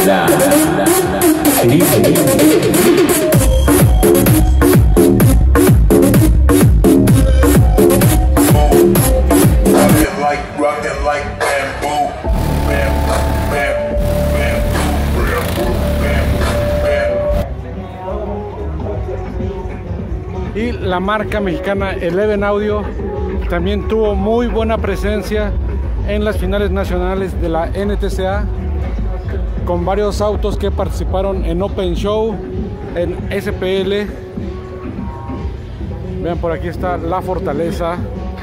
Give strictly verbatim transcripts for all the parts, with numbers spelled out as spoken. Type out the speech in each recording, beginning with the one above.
La, la, la, la. Sí, sí, sí. Y la marca mexicana Eleven Audio también tuvo muy buena presencia en las finales nacionales de la N T C A, con varios autos que participaron en Open Show, en S P L. Vean, por aquí está la Fortaleza.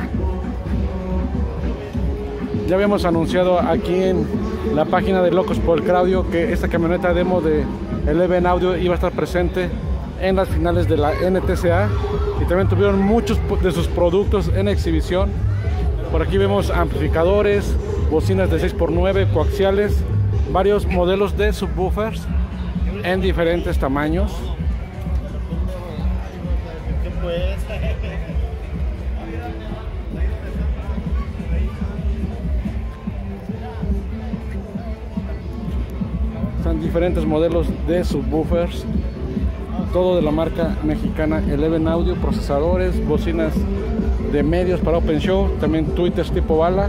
Ya habíamos anunciado aquí en la página de Locos por el Claudio que esta camioneta demo de Eleven Audio iba a estar presente en las finales de la N T C A, y también tuvieron muchos de sus productos en exhibición. Por aquí vemos amplificadores, bocinas de seis por nueve, coaxiales, varios modelos de subwoofers en diferentes tamaños. Están diferentes modelos de subwoofers, todo de la marca mexicana Eleven Audio, procesadores, bocinas de medios para Open Show, también tweeters tipo bala.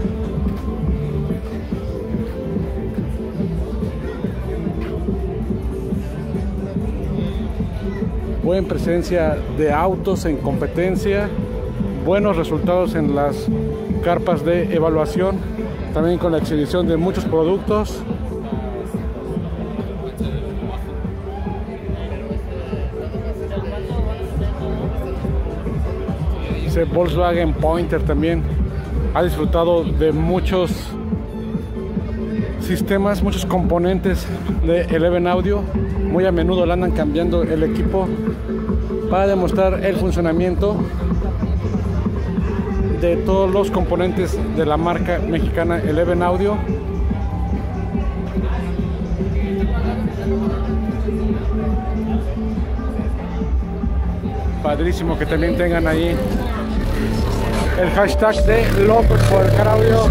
Buena presencia de autos en competencia, buenos resultados en las carpas de evaluación, también con la exhibición de muchos productos. Volkswagen Pointer también ha disfrutado de muchos sistemas, muchos componentes de Eleven Audio. Muy a menudo le andan cambiando el equipo para demostrar el funcionamiento de todos los componentes de la marca mexicana Eleven Audio. Padrísimo que también tengan ahí el hashtag de Locos por el Claudio.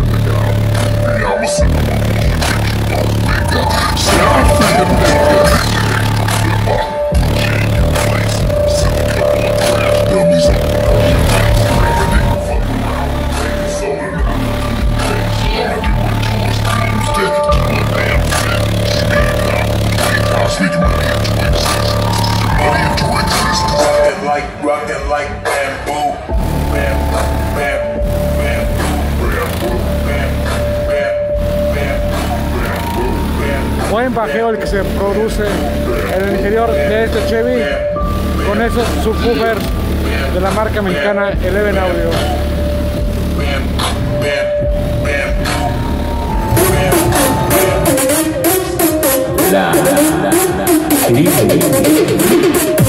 Buen bajeo el que se produce en el interior de este Chevy con esos subwoofers de la marca mexicana Eleven Audio. La, la, la, la. Sí, sí, sí.